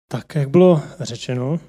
Tak, jak bylo řečeno,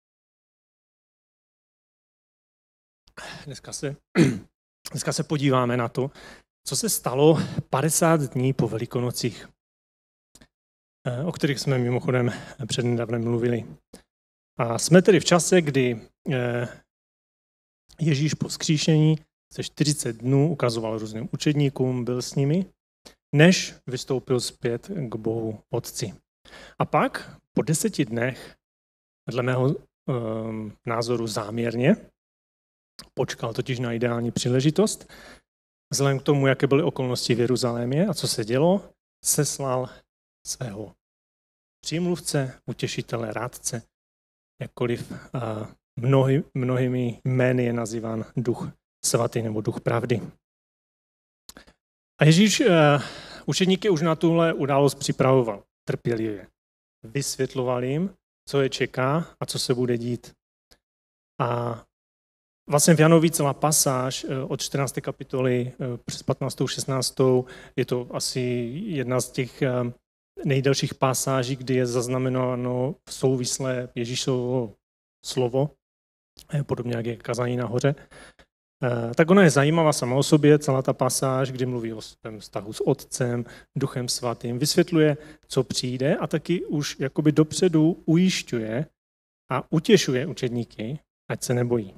dneska se podíváme na to, co se stalo 50 dní po Velikonocích, o kterých jsme mimochodem přednedávnem mluvili. A jsme tedy v čase, kdy Ježíš po vzkříšení se 40 dnů ukazoval různým učedníkům, byl s nimi, než vystoupil zpět k Bohu Otci. A pak po 10 dnech, dle mého názoru záměrně, počkal totiž na ideální příležitost, vzhledem k tomu, jaké byly okolnosti v Jeruzalémě a co se dělo, seslal svého přímluvce, utěšitele, rádce, jakkoliv mnohými jmény je nazýván Duch svatý nebo Duch pravdy. A Ježíš učedníky už na tuhle událost připravoval trpělivě. Vysvětloval jim, co je čeká a co se bude dít. A vlastně v Janovi celá pasáž od 14. kapitoly přes 15. 16. je to asi jedna z těch nejdelších pasáží, kdy je zaznamenáno souvislé Ježíšovo slovo, podobně jak je kazání nahoře. Tak ona je zajímavá sama o sobě, celá ta pasáž, kdy mluví o svém vztahu s Otcem, Duchem svatým, vysvětluje, co přijde a taky už jakoby dopředu ujišťuje a utěšuje učedníky, ať se nebojí.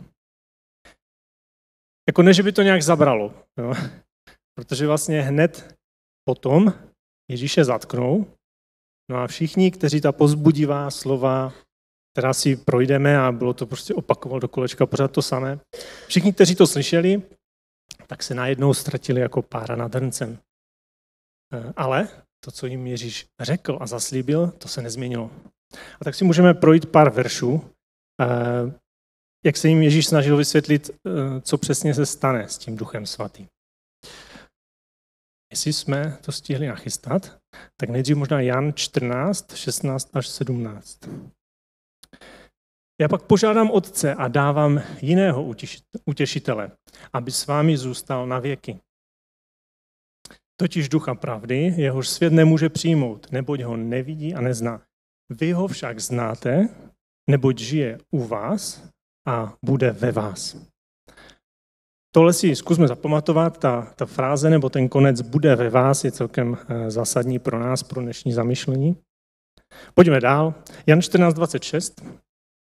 Jako ne, že by to nějak zabralo, jo? Protože vlastně hned potom Ježíše zatknou, no a všichni, kteří ta povzbudivá slova, která si projdeme a bylo to prostě opakoval do kolečka pořád to samé, všichni, kteří to slyšeli, tak se najednou ztratili jako pára nad hrncem. Ale to, co jim Ježíš řekl a zaslíbil, to se nezměnilo. A tak si můžeme projít pár veršů, jak se jim Ježíš snažil vysvětlit, co přesně se stane s tím Duchem svatým. Jestli jsme to stihli nachystat, tak nejdřív možná Jan 14, 16 až 17. Já pak požádám Otce a dávám jiného utěšitele, aby s vámi zůstal na věky. Totiž Ducha pravdy, jehož svět nemůže přijmout, neboť ho nevidí a nezná. Vy ho však znáte, neboť žije u vás a bude ve vás. Tohle si zkusme zapamatovat, ta fráze nebo ten konec bude ve vás je celkem zásadní pro nás, pro dnešní zamyšlení. Pojďme dál. Jan 14:26.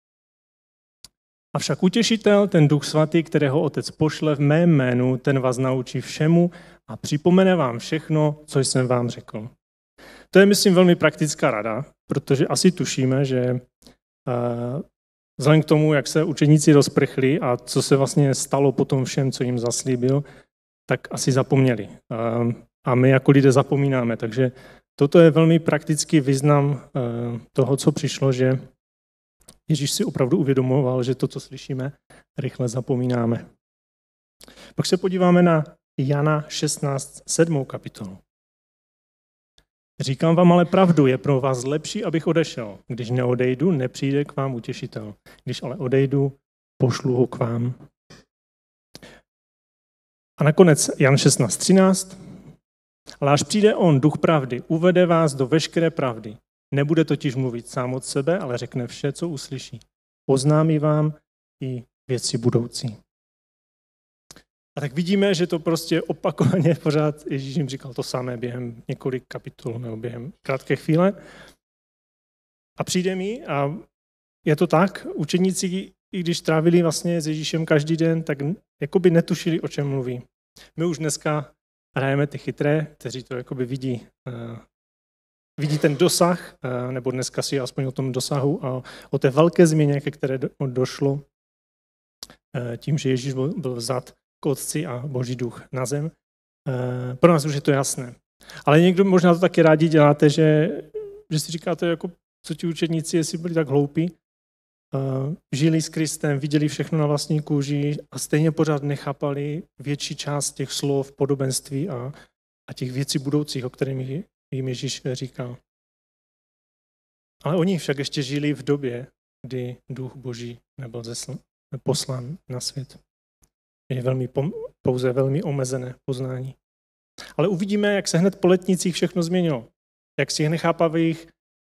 Avšak utěšitel, ten Duch svatý, kterého Otec pošle v mém jménu, ten vás naučí všemu a připomene vám všechno, co jsem vám řekl. To je, myslím, velmi praktická rada, protože asi tušíme, že vzhledem k tomu, jak se učeníci rozprchli a co se vlastně stalo po tom všem, co jim zaslíbil, tak asi zapomněli. A my jako lidé zapomínáme. Takže toto je velmi praktický význam toho, co přišlo, že Ježíš si opravdu uvědomoval, že to, co slyšíme, rychle zapomínáme. Pak se podíváme na Jana 16, 7. kapitolu. Říkám vám ale pravdu, je pro vás lepší, abych odešel. Když neodejdu, nepřijde k vám utěšitel. Když ale odejdu, pošlu ho k vám. A nakonec Jan 16:13. Ale až přijde on, Duch pravdy, uvede vás do veškeré pravdy. Nebude totiž mluvit sám od sebe, ale řekne vše, co uslyší. Oznámí vám i věci budoucí. A tak vidíme, že to prostě opakovaně pořád Ježíš jim říkal to samé během několik kapitol nebo během krátké chvíle. A přijde mi a je to tak, učeníci, i když trávili vlastně s Ježíšem každý den, tak jakoby netušili, o čem mluví. My už dneska hrajeme ty chytré, kteří to jakoby vidí ten dosah, nebo dneska si aspoň o tom dosahu a o té velké změně, ke které došlo tím, že Ježíš byl vzat k Otci a Boží duch na zem. Pro nás už je to jasné. Ale někdo možná to taky rádi děláte, že si říkáte, jako, co ti učedníci, jestli byli tak hloupí, žili s Kristem, viděli všechno na vlastní kůži a stejně pořád nechápali větší část těch slov, podobenství a těch věcí budoucích, o kterých jim Ježíš říkal. Ale oni však ještě žili v době, kdy Duch Boží nebyl poslán na svět. Je pouze velmi omezené poznání. Ale uvidíme, jak se hned po letnicích všechno změnilo. Jak z těch nechápavých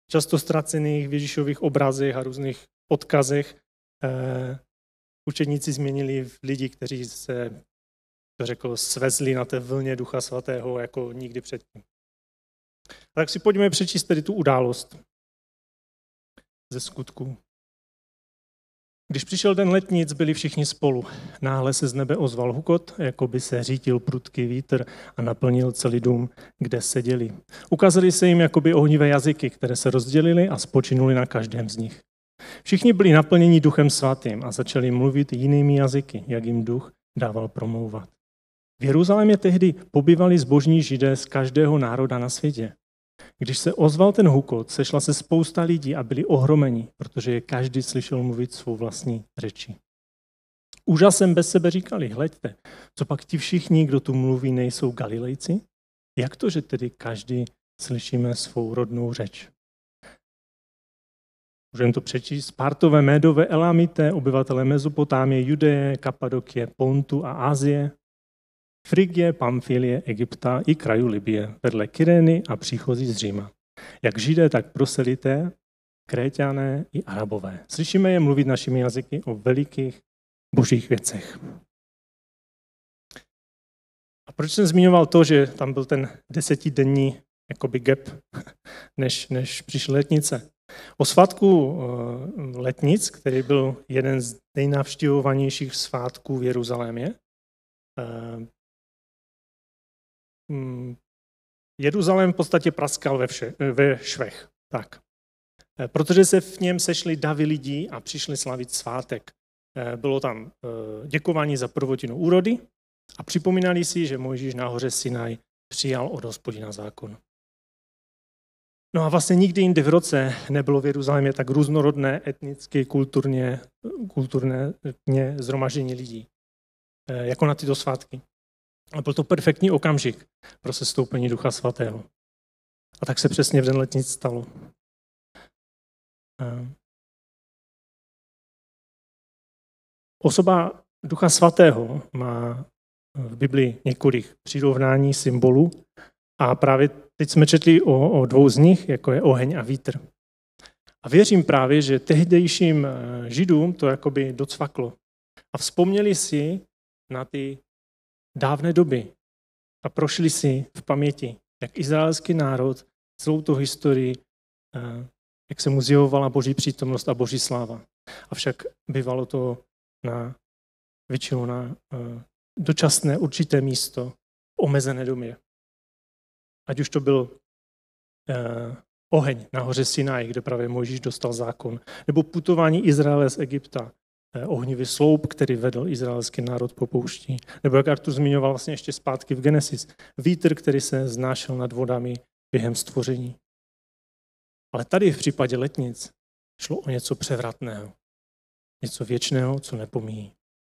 často ztracených v Ježíšových obrazech a různých odkazech učedníci změnili v lidi, kteří se, to řekl, svezli na té vlně Ducha Svatého jako nikdy předtím. Tak si pojďme přečíst tedy tu událost ze Skutků. Když přišel den letnic, byli všichni spolu. Náhle se z nebe ozval hukot, jako by se řítil prudký vítr a naplnil celý dům, kde seděli. Ukázali se jim jakoby ohnivé jazyky, které se rozdělily a spočinuli na každém z nich. Všichni byli naplněni Duchem Svatým a začali mluvit jinými jazyky, jak jim Duch dával promlouvat. V Jeruzalémě tehdy pobývali zbožní Židé z každého národa na světě. Když se ozval ten hukot, sešla se spousta lidí a byli ohromeni, protože je každý slyšel mluvit svou vlastní řeči. Úžasem bez sebe říkali, hleďte, co pak ti všichni, kdo tu mluví, nejsou Galilejci? Jak to, že tedy každý slyšíme svou rodnou řeč? Můžeme to přečíst. Partové, Médové, Elamité, obyvatelé Mezopotámie, Judeje, Kapadokie, Pontu a Asie, Frigie, Pamfilie, Egypta i kraju Libye, vedle Kyrény a příchozí z Říma. Jak Židé, tak proselité, Kréťané i Arabové. Slyšíme je mluvit našimi jazyky o velikých božích věcech. A proč jsem zmiňoval to, že tam byl ten 10denní jakoby gap, než přišly letnice? O svátku letnic, který byl jeden z nejnavštěvovanějších svátků v Jeruzalémě, Jeruzalém v podstatě praskal ve švech. Tak. Protože se v něm sešli davy lidí a přišli slavit svátek. Bylo tam děkování za prvotinu úrody a připomínali si, že Mojžíš na hoře Sinaj přijal od Hospodina zákon. No a vlastně nikdy jinde v roce nebylo v Jeruzalémě tak různorodné etnicky, kulturně zhromaždění lidí, jako na tyto svátky. A byl to perfektní okamžik pro sestoupení Ducha Svatého. A tak se přesně v den letnic stalo. Osoba Ducha Svatého má v Biblii několik přirovnání, symbolů a právě teď jsme četli o dvou z nich, jako je oheň a vítr. A věřím právě, že tehdejším Židům to jakoby docvaklo. A vzpomněli si na ty dávné doby a prošli si v paměti, jak izraelský národ celou tu historii, jak se mu zjevovala Boží přítomnost a Boží sláva. Avšak bývalo to většinou na dočasné určité místo v omezené domě. Ať už to byl oheň na hoře Sinaj, kde právě Mojžíš dostal zákon, nebo putování Izraele z Egypta, ohnivý sloup, který vedl izraelský národ po poušti, nebo jak Artur zmiňoval vlastně ještě zpátky v Genesis, vítr, který se znášel nad vodami během stvoření. Ale tady v případě letnic šlo o něco převratného, něco věčného, co nepomíjí.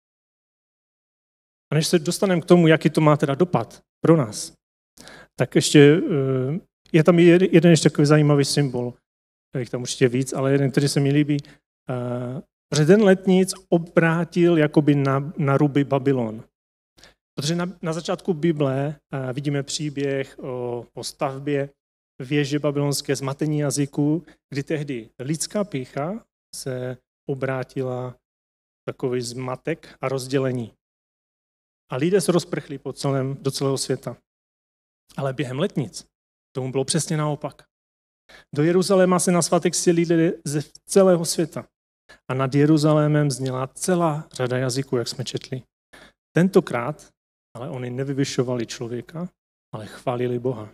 A než se dostaneme k tomu, jaký to má teda dopad pro nás, tak ještě je tam jeden ještě takový zajímavý symbol, je tam určitě víc, ale jeden, který se mi líbí. Protože den letnic obrátil jakoby na ruby Babylon. Protože na začátku Bible vidíme příběh o stavbě věže babylonské, zmatení jazyků, kdy tehdy lidská pýcha se obrátila takový zmatek a rozdělení. A lidé se rozprchli do celého světa. Ale během letnic tomu bylo přesně naopak. Do Jeruzaléma se na svátek sjeli lidé ze celého světa. A nad Jeruzalémem zněla celá řada jazyků, jak jsme četli. Tentokrát ale oni nevyvyšovali člověka, ale chválili Boha.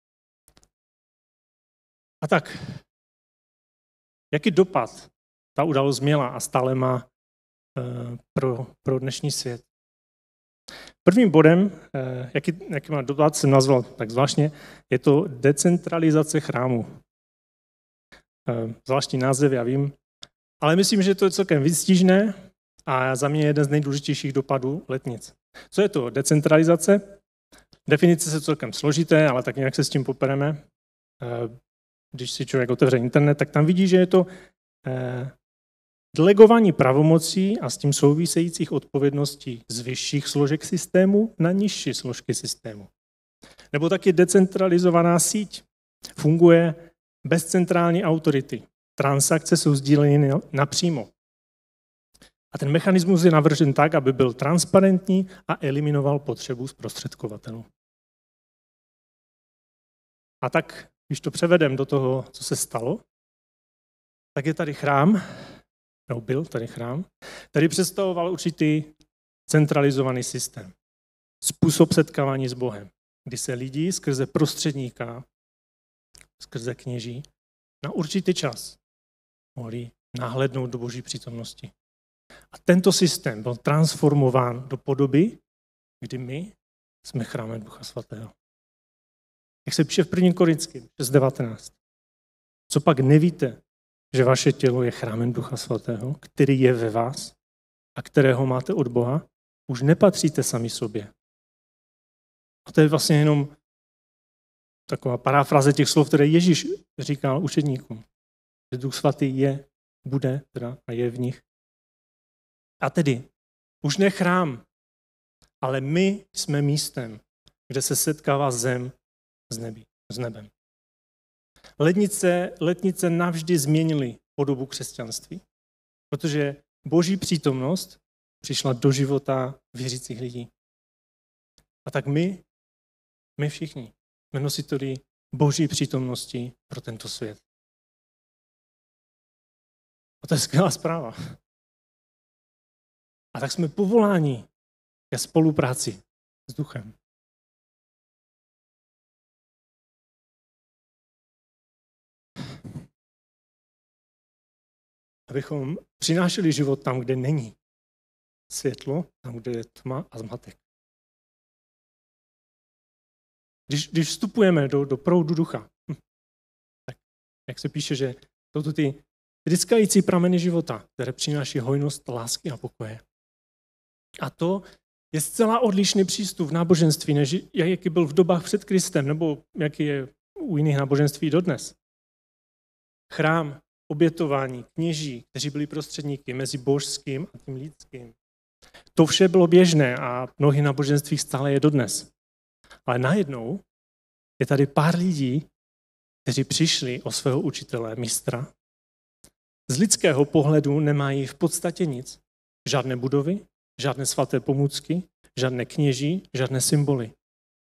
A tak, jaký dopad ta událost měla a stále má pro dnešní svět? Prvním bodem, jaký má dopad, jsem nazval tak zvláštně, je to decentralizace chrámu. Zvláštní název, já vím, ale myslím, že to je celkem výstižné a za mě jeden z nejdůležitějších dopadů letnic. Co je to decentralizace? Definice se celkem složité, ale tak nějak se s tím popereme. Když si člověk otevře internet, tak tam vidí, že je to delegování pravomocí a s tím souvisejících odpovědností z vyšších složek systému na nižší složky systému. Nebo taky decentralizovaná síť. Funguje bez centrální autority. Transakce jsou sdíleny napřímo. A ten mechanismus je navržen tak, aby byl transparentní a eliminoval potřebu zprostředkovatelů. A tak, když to převedeme do toho, co se stalo, tak je tady chrám, nebo byl tady chrám, který představoval určitý centralizovaný systém. Způsob setkávání s Bohem, kdy se lidi skrze prostředníka, skrze kněží, na určitý čas mohli nahlédnout do Boží přítomnosti. A tento systém byl transformován do podoby, kdy my jsme chrámem Ducha Svatého. Jak se píše v 1. Korinským 6:19. Co pak nevíte, že vaše tělo je chrámem Ducha Svatého, který je ve vás a kterého máte od Boha, už nepatříte sami sobě. A to je vlastně jenom taková parafráze těch slov, které Ježíš říkal učedníkům. Že Duch Svatý bude a je v nich. A tedy už ne chrám, ale my jsme místem, kde se setkává zem s nebem. Letnice navždy změnily podobu křesťanství, protože Boží přítomnost přišla do života věřících lidí. A tak my všichni jsme nositeli Boží přítomnosti pro tento svět. A to je skvělá zpráva. A tak jsme povoláni ke spolupráci s Duchem. Abychom přinášeli život tam, kde není světlo, tam, kde je tma a zmatek. Když vstupujeme do proudu ducha, tak jak se píše, že jsou to ty tryskající prameny života, které přináší hojnost, lásky a pokoje. A to je zcela odlišný přístup v náboženství, než jaký byl v dobách před Kristem, nebo jaký je u jiných náboženství dodnes. Chrám, obětování, kněží, kteří byli prostředníky mezi božským a tím lidským. To vše bylo běžné a v mnohých náboženstvích stále je dodnes. Ale najednou je tady pár lidí, kteří přišli o svého učitele, mistra. Z lidského pohledu nemají v podstatě nic. Žádné budovy, žádné svaté pomůcky, žádné kněží, žádné symboly.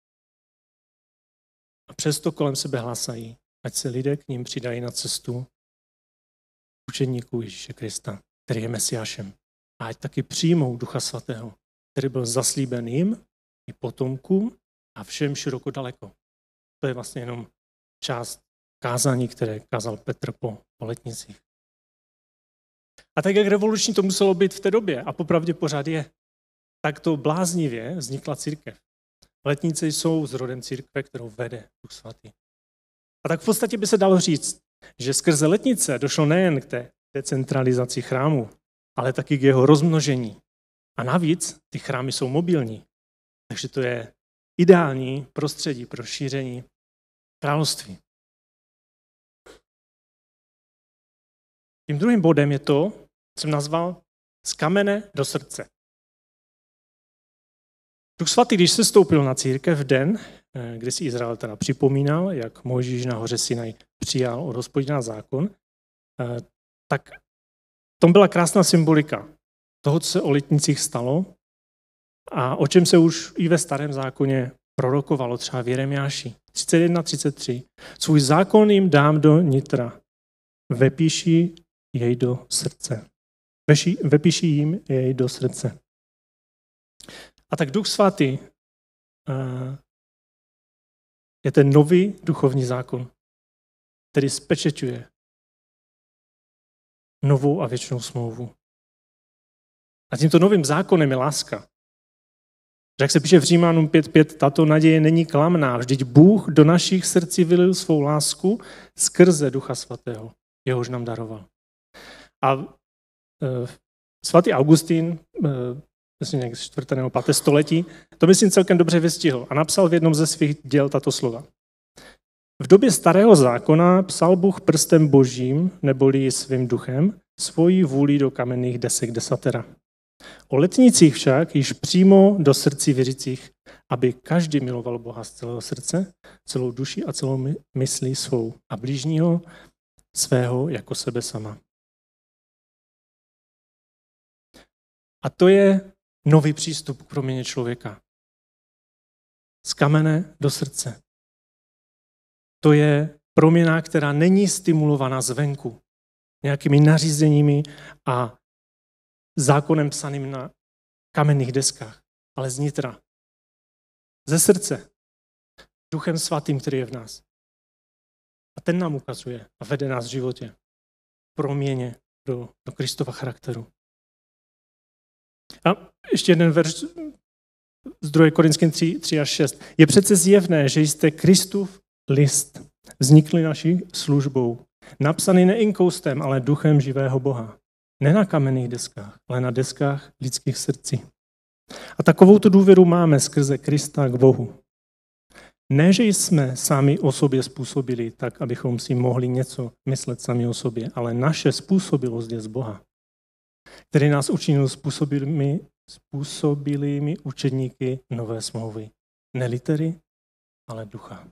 A přesto kolem sebe hlásají, ať se lidé k ním přidají na cestu učedníků Ježíše Krista, který je Mesiášem. A ať taky přijmou Ducha Svatého, který byl zaslíben jim i potomkům a všem široko daleko. To je vlastně jenom část kázání, které kázal Petr po letnicích. A tak, jak revoluční to muselo být v té době, a popravdě pořád je, tak to bláznivě vznikla církev. Letnice jsou zrodem církve, kterou vede Duch Svatý. A tak v podstatě by se dalo říct, že skrze letnice došlo nejen k té decentralizaci chrámu, ale taky k jeho rozmnožení. A navíc ty chrámy jsou mobilní, takže to je ideální prostředí pro šíření království. Tím druhým bodem je to, co jsem nazval z kamene do srdce. Duch Svatý, když se stoupil na církev v den, kdy si Izrael teda připomínal, jak Mojžíš na hoře Sinaj přijal od Hospodina zákon, tak tom byla krásná symbolika toho, co se o letnicích stalo a o čem se už i ve Starém zákoně prorokovalo, třeba v Jeremiáši 31:33. Svůj zákon jim dám do nitra, vepíši jej do srdce. Vepíši jim jej do srdce. A tak Duch Svatý je ten nový duchovní zákon, který spečeťuje novou a věčnou smlouvu. A tímto novým zákonem je láska. Že jak se píše v Římanům 5:5, tato naděje není klamná. Vždyť Bůh do našich srdcí vylil svou lásku skrze Ducha Svatého, jehož nám daroval. A svatý Augustín, myslím někdy 4. nebo 5. století, to myslím celkem dobře vystihl a napsal v jednom ze svých děl tato slova. V době Starého zákona psal Bůh prstem Božím, neboli svým duchem, svoji vůli do kamenných desek desatera. O letnicích však již přímo do srdcí věřících, aby každý miloval Boha z celého srdce, celou duši a celou myslí svou a blížního svého jako sebe sama. A to je nový přístup k proměně člověka. Z kamene do srdce. To je proměna, která není stimulovaná zvenku nějakými nařízeními a zákonem psaným na kamenných deskách, ale znitra. Ze srdce. Duchem svatým, který je v nás. A ten nám ukazuje a vede nás v životě. Proměně do Kristova charakteru. A ještě jeden verš z 2. Korinským 3 až 6. Je přece zjevné, že jste Kristův list, vznikli naší službou, napsaný neinkoustem, ale duchem živého Boha. Ne na kamenných deskách, ale na deskách lidských srdcí. A takovou tu důvěru máme skrze Krista k Bohu. Ne, že jsme sami o sobě způsobili tak, abychom si mohli něco myslet sami o sobě, ale naše způsobilost je z Boha, který nás učinil způsobilými učedníky nové smlouvy. Ne litery, ale ducha.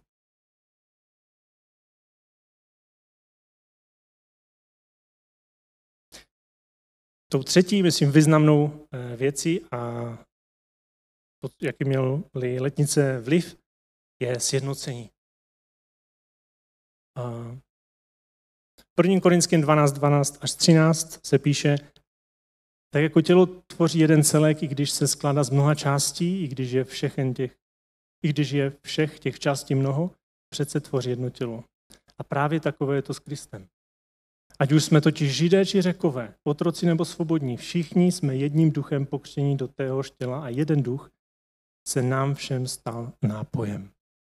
Tou třetí, myslím, významnou věcí a to, jaký měly letnice vliv, je sjednocení. 1. Korinským 12 až 13 se píše, tak jako tělo tvoří jeden celek, i když se skládá z mnoha částí, i když je všech těch částí mnoho, přece tvoří jedno tělo. A právě takové je to s Kristem. Ať už jsme totiž Židé či Řekové, otroci nebo svobodní, všichni jsme jedním duchem pokřtění do téhož těla a jeden duch se nám všem stal nápojem.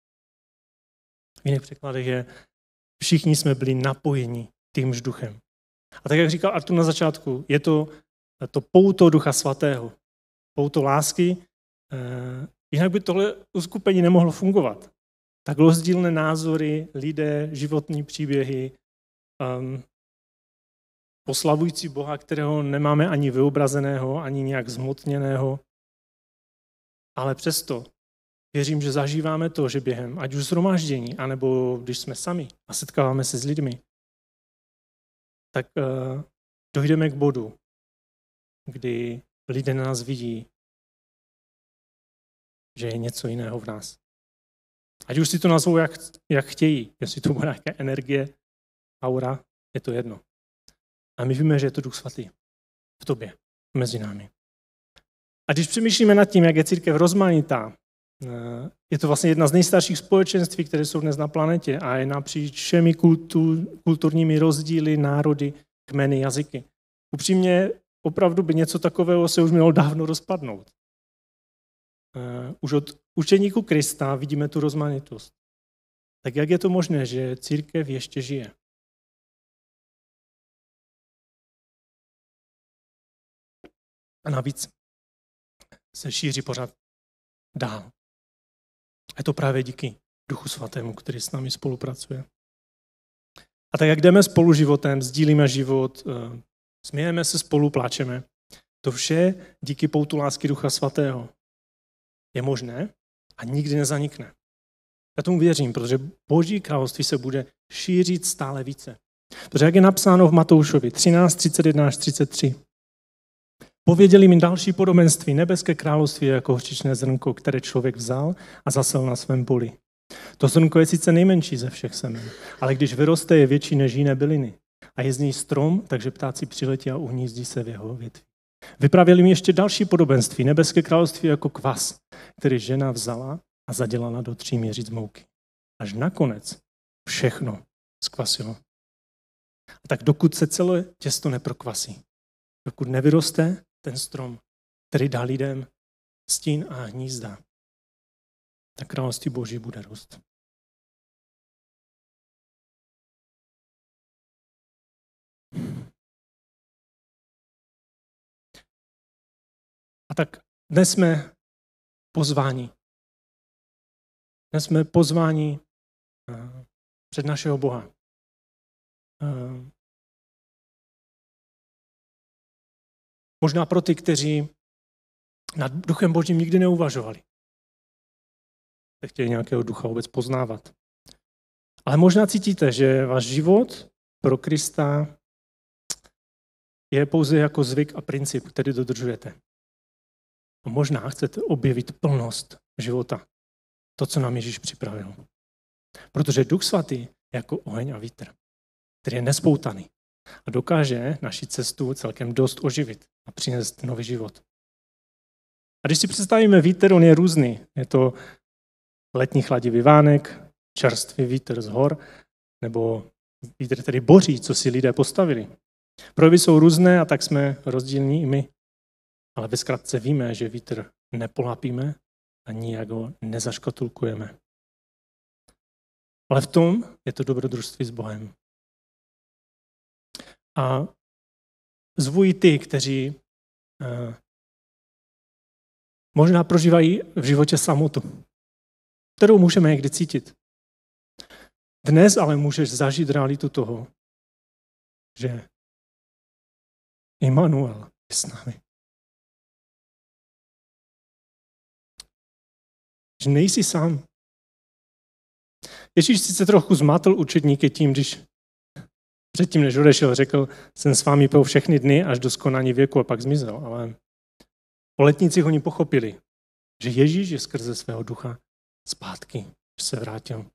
V jiných překladech je, všichni jsme byli napojeni týmž duchem. A tak, jak říkal Artur na začátku, je to pouto Ducha Svatého, pouto lásky, jinak by tohle uskupení nemohlo fungovat. Tak rozdílné názory, lidé, životní příběhy, oslavující Boha, kterého nemáme ani vyobrazeného, ani nějak zhmotněného. Ale přesto věřím, že zažíváme to, že během, ať už shromáždění, anebo když jsme sami a setkáváme se s lidmi, tak dojdeme k bodu, kdy lidé na nás vidí, že je něco jiného v nás. Ať už si to nazvou, jak chtějí, jestli to bude nějaká energie, aura, je to jedno. A my víme, že je to Duch Svatý v tobě, mezi námi. A když přemýšlíme nad tím, jak je církev rozmanitá, je to vlastně jedna z nejstarších společenství, které jsou dnes na planetě a je napříč všemi kulturními rozdíly, národy, kmeny, jazyky. Upřímně, opravdu by něco takového se už mělo dávno rozpadnout. Už od učeníků Krista vidíme tu rozmanitost. Tak jak je to možné, že církev ještě žije? A navíc se šíří pořád dál. Je to právě díky Duchu Svatému, který s námi spolupracuje. A tak jak jdeme spolu životem, sdílíme život, smějeme se spolu, pláčeme, to vše díky poutu lásky Ducha Svatého je možné a nikdy nezanikne. Já tomu věřím, protože Boží království se bude šířit stále více. Protože jak je napsáno v Matoušovi 13, 31 až 33, pověděli mi další podobenství, nebeské království je jako hořčičné zrnko, které člověk vzal a zasel na svém poli. To zrnko je sice nejmenší ze všech semen, ale když vyroste, je větší než jiné byliny. A je z něj strom, takže ptáci přiletí a uhnízdí se v jeho větvi. Vyprávěli mi ještě další podobenství, nebeské království jako kvas, který žena vzala a zadělala do 3 měříc mouky. Až nakonec všechno zkvasilo. A tak dokud se celé těsto neprokvasí, dokud nevyroste ten strom, který dá lidem stín a hnízda, tak království Boží bude růst. A tak dnes jsme pozváni. Dnes jsme pozváni před našeho Boha. Možná pro ty, kteří nad duchem Božím nikdy neuvažovali. Nechtějí nějakého ducha vůbec poznávat. Ale možná cítíte, že váš život pro Krista je pouze jako zvyk a princip, který dodržujete. A možná chcete objevit plnost života. To, co nám Ježíš připravil. Protože Duch Svatý je jako oheň a vítr, který je nespoutaný a dokáže naši cestu celkem dost oživit a přinést nový život. A když si představíme vítr, on je různý. Je to letní chladivý vánek, čerstvý vítr z hor, nebo vítr, který boří, co si lidé postavili. Projevy jsou různé a tak jsme rozdílní i my. Ale ve zkratce víme, že vítr nepolapíme a nijak ho nezaškatulkujeme. Ale v tom je to dobrodružství s Bohem. A zvu i ty, kteří možná prožívají v životě samotu, kterou můžeme někdy cítit. Dnes ale můžeš zažít realitu toho, že Immanuel je s námi. Že nejsi sám. Ježíš sice trochu zmatl učedníky tím, když předtím, než odešel, řekl, jsem s vámi po všechny dny až do skonání věku a pak zmizel. Ale po letnicích oni pochopili, že Ježíš je skrze svého ducha zpátky, že se vrátil.